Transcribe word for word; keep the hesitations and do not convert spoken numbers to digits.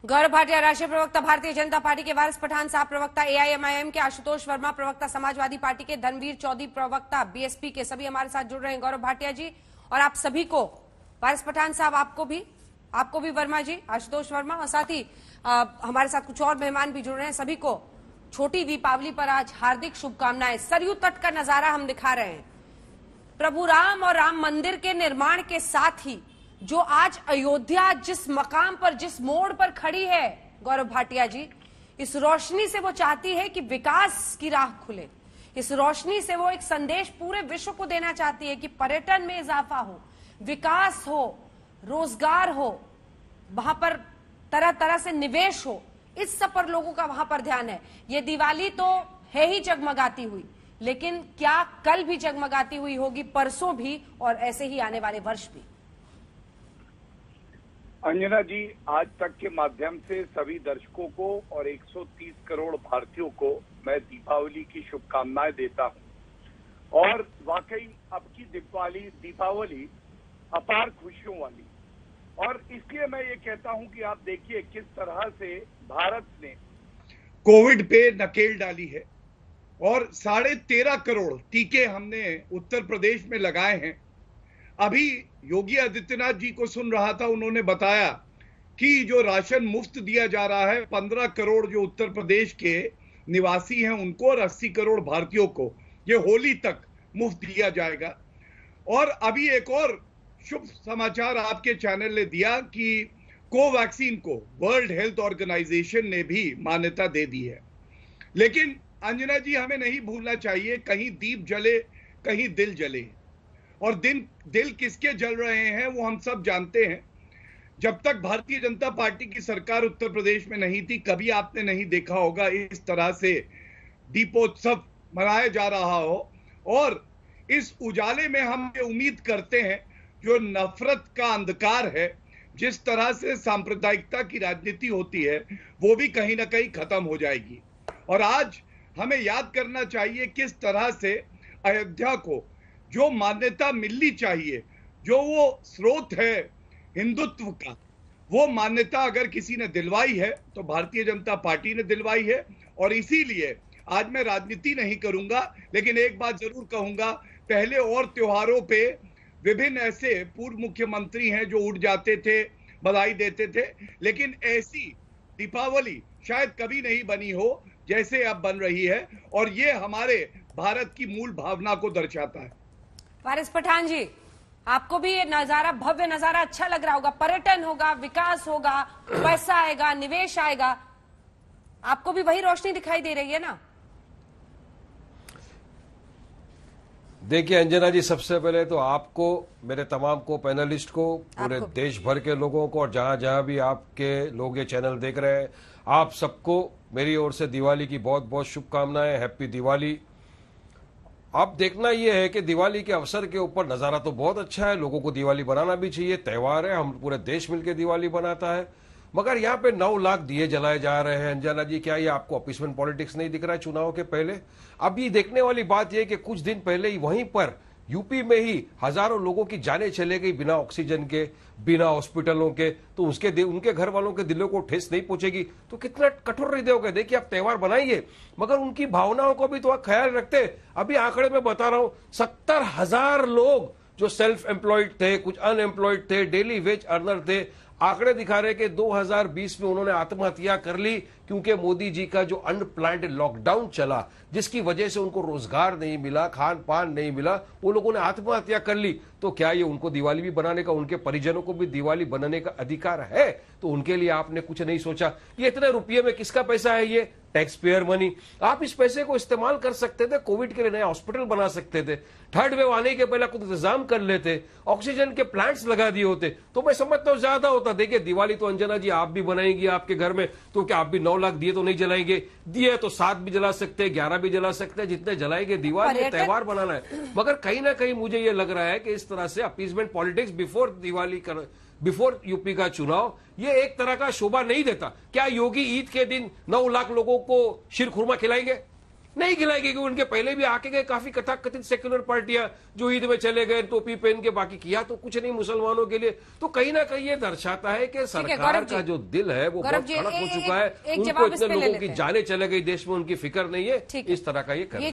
गौरव भाटिया राष्ट्रीय प्रवक्ता भारतीय जनता पार्टी के वारिस पठान साहब प्रवक्ता एआईएमआईएम के आशुतोष वर्मा प्रवक्ता समाजवादी पार्टी के धनवीर चौधरी प्रवक्ता बीएसपी के सभी हमारे साथ जुड़ रहे हैं। गौरव भाटिया जी और आप सभी को, वारिस पठान साहब आपको भी आपको भी वर्मा जी, आशुतोष वर्मा और साथ ही आ, हमारे साथ कुछ और मेहमान भी जुड़ रहे हैं। सभी को छोटी दीपावली पर आज हार्दिक शुभकामनाएं। सरयू तट का नजारा हम दिखा रहे हैं। प्रभु राम और राम मंदिर के निर्माण के साथ ही जो आज अयोध्या जिस मकाम पर, जिस मोड़ पर खड़ी है गौरव भाटिया जी, इस रोशनी से वो चाहती है कि विकास की राह खुले। इस रोशनी से वो एक संदेश पूरे विश्व को देना चाहती है कि पर्यटन में इजाफा हो, विकास हो, रोजगार हो, वहां पर तरह तरह से निवेश हो। इस सब पर लोगों का वहां पर ध्यान है। ये दिवाली तो है ही जगमगाती हुई, लेकिन क्या कल भी जगमगाती हुई होगी, परसों भी और ऐसे ही आने वाले वर्ष भी। अंजना जी, आज तक के माध्यम से सभी दर्शकों को और एक सौ तीस करोड़ भारतीयों को मैं दीपावली की शुभकामनाएं देता हूं। और वाकई अब की दीपावली दीपावली अपार खुशियों वाली। और इसलिए मैं ये कहता हूं कि आप देखिए किस तरह से भारत ने कोविड पे नकेल डाली है और साढ़े तेरह करोड़ टीके हमने उत्तर प्रदेश में लगाए हैं। अभी योगी आदित्यनाथ जी को सुन रहा था, उन्होंने बताया कि जो राशन मुफ्त दिया जा रहा है, पंद्रह करोड़ जो उत्तर प्रदेश के निवासी हैं उनको और अस्सी करोड़ भारतीयों को ये होली तक मुफ्त दिया जाएगा। और अभी एक और शुभ समाचार आपके चैनल ने दिया कि कोवैक्सीन को वर्ल्ड हेल्थ ऑर्गेनाइजेशन ने भी मान्यता दे दी है। लेकिन अंजना जी, हमें नहीं भूलना चाहिए, कहीं दीप जले कहीं दिल जले। और दिन दिल किसके जल रहे हैं वो हम सब जानते हैं। जब तक भारतीय जनता पार्टी की सरकार उत्तर प्रदेश में नहीं थी, कभी आपने नहीं देखा होगा इस तरह से दीपोत्सव मनाया जा रहा हो। और इस उजाले में हम ये उम्मीद करते हैं जो नफरत का अंधकार है, जिस तरह से सांप्रदायिकता की राजनीति होती है, वो भी कहीं ना कहीं खत्म हो जाएगी। और आज हमें याद करना चाहिए किस तरह से अयोध्या को जो मान्यता मिलनी चाहिए, जो वो स्रोत है हिंदुत्व का, वो मान्यता अगर किसी ने दिलवाई है तो भारतीय जनता पार्टी ने दिलवाई है। और इसीलिए आज मैं राजनीति नहीं करूंगा, लेकिन एक बात जरूर कहूंगा, पहले और त्योहारों पे विभिन्न ऐसे पूर्व मुख्यमंत्री हैं जो उठ जाते थे, बधाई देते थे, लेकिन ऐसी दीपावली शायद कभी नहीं बनी हो जैसे अब बन रही है। और ये हमारे भारत की मूल भावना को दर्शाता है। वारिस पठान जी, आपको भी ये नजारा, भव्य नजारा अच्छा लग रहा होगा। पर्यटन होगा, विकास होगा, पैसा आएगा, निवेश आएगा, आपको भी वही रोशनी दिखाई दे रही है ना? देखिए अंजना जी, सबसे पहले तो आपको, मेरे तमाम को पैनलिस्ट को, पूरे देश भर के लोगों को और जहां जहां भी आपके लोग ये चैनल देख रहे हैं, आप सबको मेरी ओर से दिवाली की बहुत बहुत शुभकामनाएं। हैप्पी दिवाली। अब देखना यह है कि दिवाली के अवसर के ऊपर नजारा तो बहुत अच्छा है, लोगों को दिवाली बनाना भी चाहिए, त्योहार है, हम पूरे देश मिलकर दिवाली बनाता है। मगर यहाँ पे नौ लाख दिए जलाए जा रहे हैं। अंजना जी, क्या ये आपको अपीसमेंट पॉलिटिक्स नहीं दिख रहा है चुनाव के पहले? अब ये देखने वाली बात यह कि कुछ दिन पहले ही वहीं पर यूपी में ही हजारों लोगों की जानें चले गई बिना ऑक्सीजन के, बिना हॉस्पिटलों के। तो उसके उनके घर वालों के दिलों को ठेस नहीं पहुंचेगी तो कितना कठोर हृदय होगा। देखिए, आप त्योहार बनाइए, मगर उनकी भावनाओं को भी तो आप ख्याल रखते। अभी आंकड़े में बता रहा हूं, सत्तर हजार लोग जो सेल्फ एम्प्लॉयड थे, कुछ अनएम्प्लॉयड थे, डेली वेज अर्नर थे, आंकड़े दिखा रहे कि दो हज़ार बीस में उन्होंने आत्महत्या कर ली क्योंकि मोदी जी का जो अनप्लान्ड लॉकडाउन चला, जिसकी वजह से उनको रोजगार नहीं मिला, खान पान नहीं मिला, वो लोगों ने आत्महत्या कर ली। तो क्या ये उनको दिवाली भी बनाने का, उनके परिजनों को भी दिवाली बनाने का अधिकार है? तो उनके लिए आपने कुछ नहीं सोचा। ये इतने रुपये में किसका पैसा है? ये टैक्स पेयर मनी। आप इस पैसे को इस्तेमाल कर सकते थे, कोविड के लिए नया हॉस्पिटल बना सकते थे, थर्ड वेव आने के पहले कुछ इंतजाम कर लेते, ऑक्सीजन के प्लांट्स लगा दिए होते तो मैं समझता हूं ज्यादा होता। देखिए, दिवाली तो अंजना जी आप भी बनाएंगी आपके घर में, तो क्या आप भी नौ लाख दिए तो नहीं जलाएंगे? दिए तो सात भी जला सकते हैं, ग्यारह भी जला सकते हैं, जितने जलाएंगे। दिवाली त्योहार बनाना है। मगर कहीं ना कहीं मुझे यह लग रहा है कि इस तरह से अपीजमेंट पॉलिटिक्स बिफोर दिवाली कर बिफोर यूपी का चुनाव, ये एक तरह का शोभा नहीं देता। क्या योगी ईद के दिन नौ लाख लोगों को शीर खुरमा खिलाएंगे? नहीं खिलाएगी, क्योंकि उनके पहले भी आके गए काफी कथाकथित सेक्युलर पार्टियां जो ईद में चले गए टोपी पहन के, बाकी किया तो कुछ नहीं मुसलमानों के लिए। तो कहीं ना कहीं ये दर्शाता है कि सरकार का जो दिल है वो बहुत कड़क हो चुका है, उनको इतने लोगों की जाने चले गई देश में, उनकी फिक्र नहीं है, इस तरह का ये कर